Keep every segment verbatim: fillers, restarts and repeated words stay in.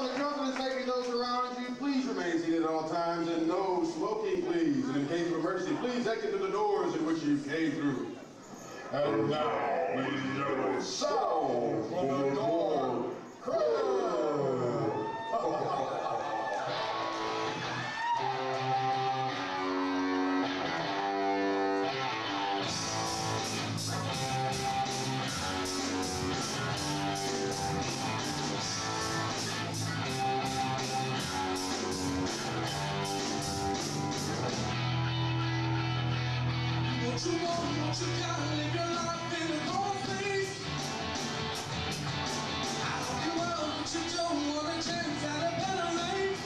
on the confidence taking those around you, please remain seated at all times, and no smoking, please. And in case of emergency, please exit through the doors in which you came through. And now, ladies and gentlemen, sound from the door, Crypt! What you want, what you gotta live your life in a normal place. I hope you will, but you don't want a chance at a better life.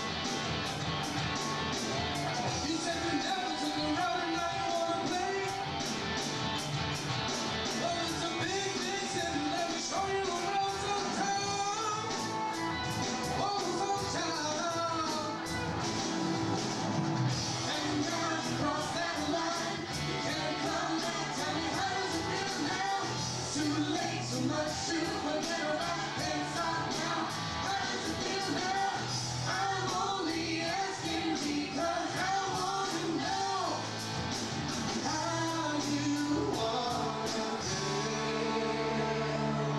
You said you never took a road and now you wanna play. Well, it's a big, big city, let me show you the road sometime. Oh, sometime. And you gotta cross that line. Too much to forget about inside now. How does it feel now? I'm only asking because I want to know how you wanna feel.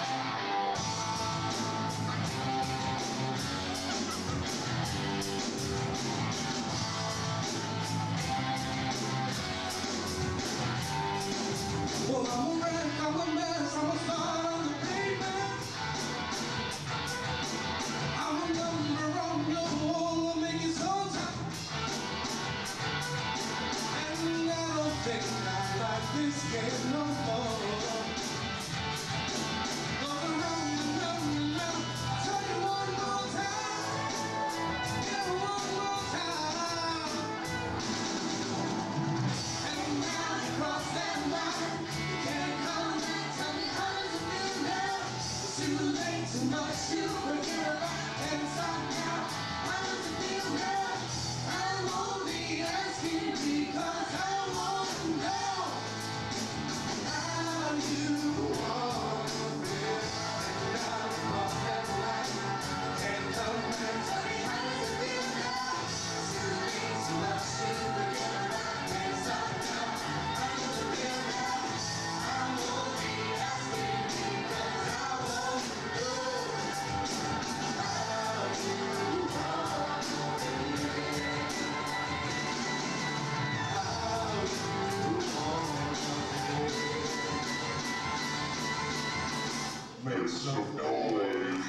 Well, I'm a wreck, I'm a mess, I'm a star on the pavement. I'm a number on your wall, I'll make you so tight. And I don't think I like this game no more. Going around and round and round, I'll tell you one more time. Yeah, one more time. And now you cross that line. Too much to forget about inside now. How does it feel now? I'm only asking because I want to know how you wanna feel. And now you cross that line. Can't come and tell me how does it feel now? Too late, too much to forget about inside now. How does it feel now? I'm only asking because I want to know. Make some noise.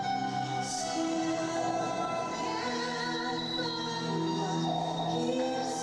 Keeps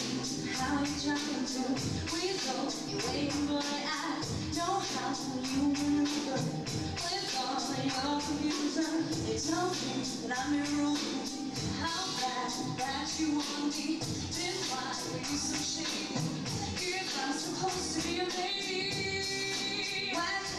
How you trying to wiggle? You waiting, boy, I know how you maneuver. With all your confusion, they tell me that I'm your ruler. How bad that you want me? Then why are you so shady? If I'm supposed to be a lady, why